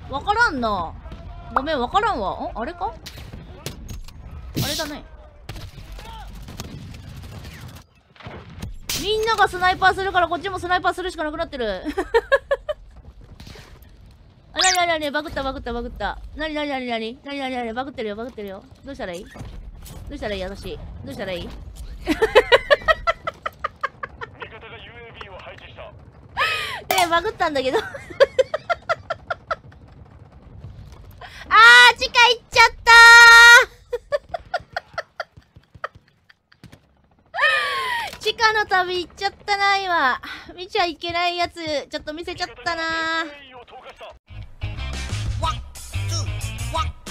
わからんな。ごめん、わからんわ。あれか、あれだね。みんながスナイパーするからこっちもスナイパーするしかなくなってる。あ、なになになに、バグったバグったバグった。なになになになになになになに、バグってるよバグってるよ。どうしたらいい？どうしたらいい私。どうしたらいい？バグったんだけど。あー、地下行っちゃったー。地下の旅行っちゃったな今。見ちゃいけないやつちょっと見せちゃったなー。